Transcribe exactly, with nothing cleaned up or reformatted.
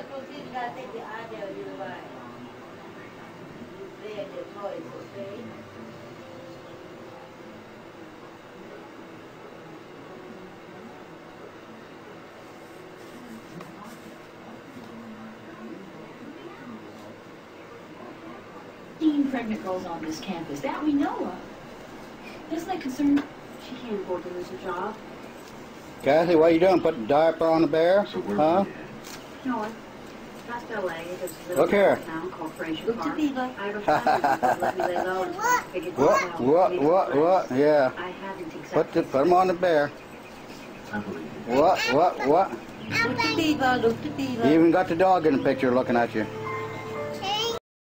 Pregnant girls on this campus that we know of. Doesn't that concern? She can't afford to lose her job. Kathy, what are you doing? Putting a diaper on the bear? Huh? No, I passed L A. There's a little Look here. town called Fraser Park. I have a friend who let me lay low and figured this What? out. What? What? What? Yeah. I haven't exactly. Put the, put them on the bear. What? What? What? Look the beaver, look the beaver. You even got the dog in the picture looking at you.